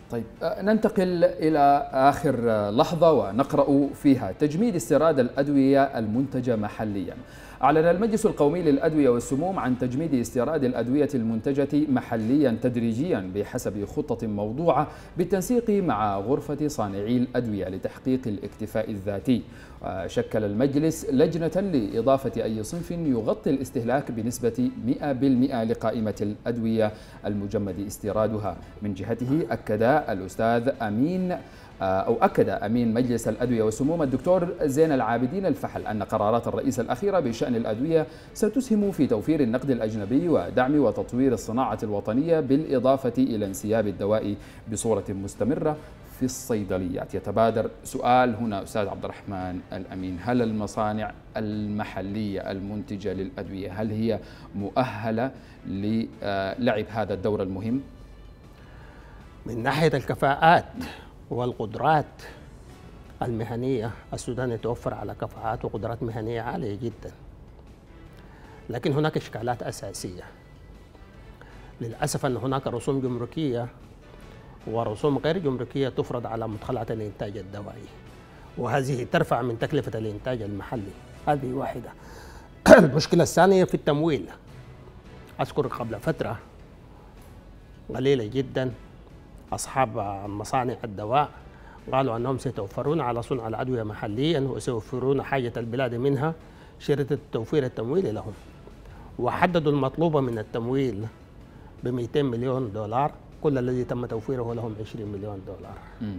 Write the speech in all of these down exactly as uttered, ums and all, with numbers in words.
طيب ننتقل إلى آخر لحظة ونقرأ فيها: تجميد استيراد الأدوية المنتجة محليا. أعلن المجلس القومي للأدوية والسموم عن تجميد استيراد الأدوية المنتجة محليا تدريجيا بحسب خطة موضوعة بالتنسيق مع غرفة صانعي الأدوية لتحقيق الاكتفاء الذاتي. شكل المجلس لجنة لإضافة أي صنف يغطي الاستهلاك بنسبة مئة بالمئة لقائمة الأدوية المجمد استيرادها. من جهته أكد الأستاذ أمين أو أكد أمين مجلس الأدوية والسموم الدكتور زين العابدين الفحل أن قرارات الرئيس الأخيرة بشأن الأدوية ستسهم في توفير النقد الأجنبي ودعم وتطوير الصناعة الوطنية، بالإضافة إلى انسياب الدواء بصورة مستمرة في الصيدليات. يتبادر سؤال هنا أستاذ عبد الرحمن الأمين: هل المصانع المحلية المنتجة للأدوية هل هي مؤهلة للعب هذا الدور المهم؟ من ناحية الكفاءات والقدرات المهنية، السودان يتوفر على كفاءات وقدرات مهنية عالية جدا، لكن هناك إشكالات أساسية. للأسف أن هناك رسوم جمركية ورسوم غير جمركية تفرض على مدخلات الإنتاج الدوائي، وهذه ترفع من تكلفة الإنتاج المحلي. هذه واحدة. المشكلة الثانية في التمويل. أذكر قبل فترة قليلة جدا أصحاب مصانع الدواء قالوا أنهم سيتوفرون على صنع الأدوية محليا وسيوفرون حاجة البلاد منها شركة توفير التمويل لهم، وحددوا المطلوب من التمويل ب مئتين مليون دولار، كل الذي تم توفيره لهم عشرين مليون دولار. م.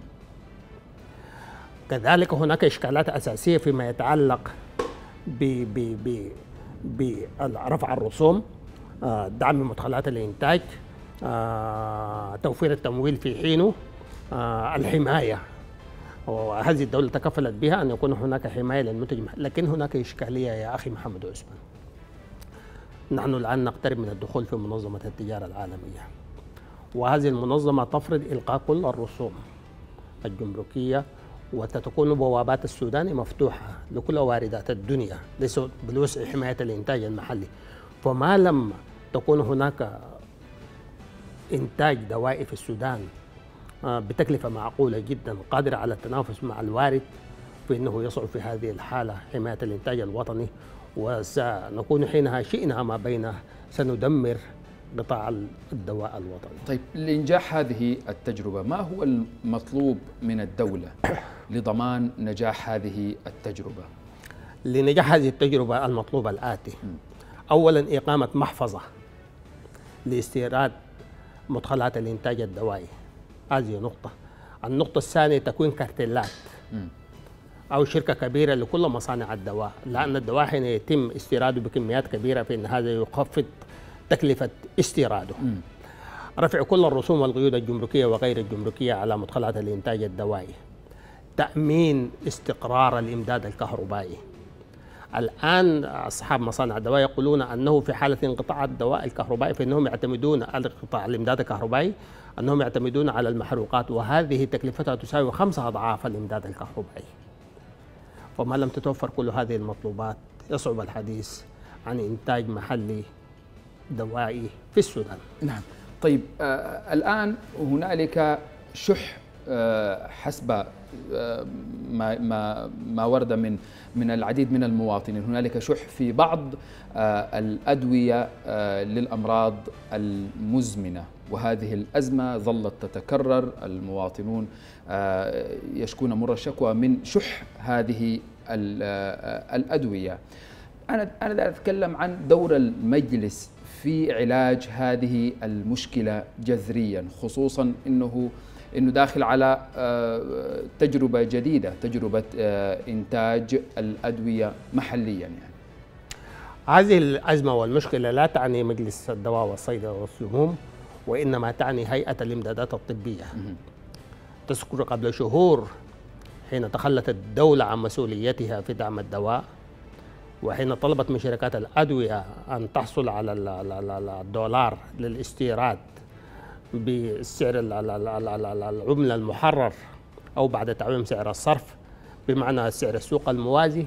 كذلك هناك إشكالات أساسية فيما يتعلق برفع الرسوم، دعم مدخلات الإنتاج، توفير التمويل في حينه، الحماية، وهذه الدولة تكفلت بها أن يكون هناك حماية للمنتج. لكن هناك إشكالية يا أخي محمد عثمان، نحن الآن نقترب من الدخول في منظمة التجارة العالمية، وهذه المنظمة تفرض إلقاء كل الرسوم الجمركية، وتكون بوابات السودان مفتوحة لكل واردات الدنيا ليس بالوسع حماية الإنتاج المحلي. فما لم تكون هناك إنتاج دوائي في السودان بتكلفة معقولة جدا قادرة على التنافس مع الوارد، فإنه يصعب في هذه الحالة حماية الإنتاج الوطني، وسنكون حينها شئنا ما بينه سندمر قطاع الدواء الوطني. طيب، لإنجاح هذه التجربة ما هو المطلوب من الدولة لضمان نجاح هذه التجربة؟ لنجاح هذه التجربة المطلوب الآتي: أولا إقامة محفظة لاستيراد مدخلات الإنتاج الدوائي، هذه نقطة. النقطة الثانية تكوين كارتيلات أو شركة كبيرة لكل مصانع الدواء، لأن الدواء حين يتم استيراده بكميات كبيرة فإن هذا يخفض تكلفة استيراده. م. رفع كل الرسوم والقيود الجمركية وغير الجمركية على مدخلات الإنتاج الدوائي. تأمين استقرار الإمداد الكهربائي. الآن أصحاب مصانع الدواء يقولون أنه في حالة انقطاع الدواء الكهربائي فإنهم يعتمدون على انقطاع الإمداد الكهربائي أنهم يعتمدون على المحروقات، وهذه تكلفتها تساوي خمسة أضعاف الإمداد الكهربائي. فما لم تتوفر كل هذه المطلوبات يصعب الحديث عن إنتاج محلي دوائي في السودان. نعم. طيب، آه الآن هنالك شح آه حسب آه ما ما ما ورد من من العديد من المواطنين، هنالك شح في بعض آه الأدوية آه للأمراض المزمنة، وهذه الأزمة ظلت تتكرر. المواطنون آه يشكون مر الشكوى من شح هذه الأدوية. أنا أنا أتكلم عن دور المجلس في علاج هذه المشكلة جذريا، خصوصا أنه أنه داخل على تجربة جديدة، تجربة إنتاج الأدوية محليا. يعني هذه الأزمة والمشكلة لا تعني مجلس الدواء والصيدلة والسموم، وإنما تعني هيئة الإمدادات الطبية. تذكر قبل شهور حين تخلت الدولة عن مسؤوليتها في دعم الدواء، وحين طلبت من شركات الأدوية أن تحصل على الدولار للاستيراد بسعر العملة المحرر أو بعد تعويم سعر الصرف بمعنى سعر السوق الموازي،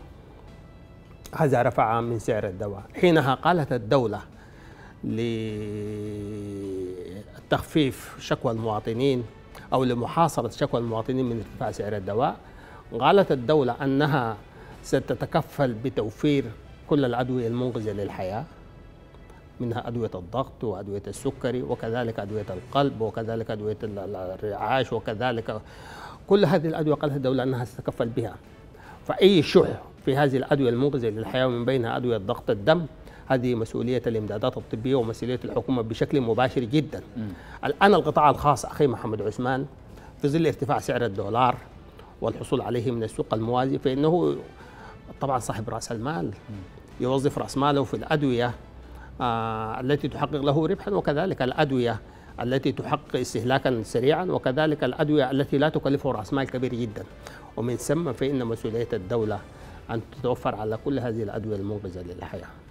هذا رفع من سعر الدواء. حينها قالت الدولة لتخفيف شكوى المواطنين أو لمحاصرة شكوى المواطنين من ارتفاع سعر الدواء، قالت الدولة أنها ستتكفل بتوفير كل الأدوية المنقذة للحياة، منها أدوية الضغط وأدوية السكري وكذلك أدوية القلب وكذلك أدوية الرعاش وكذلك كل هذه الأدوية قالت الدولة أنها ستتكفل بها. فأي شح في هذه الأدوية المنقذة للحياة ومن بينها أدوية ضغط الدم هذه مسؤولية الإمدادات الطبية ومسؤولية الحكومة بشكل مباشر جدا. م. الآن القطاع الخاص أخي محمد عثمان في ظل ارتفاع سعر الدولار والحصول عليه من السوق الموازي، فإنه طبعا صاحب رأس المال يوظف رأس ماله في الأدوية آه التي تحقق له ربحا، وكذلك الأدوية التي تحقق استهلاكا سريعا، وكذلك الأدوية التي لا تكلفه رأس مال كبير جدا. ومن ثم فإن مسؤولية الدولة أن تتوفر على كل هذه الأدوية المنقذة للحياة.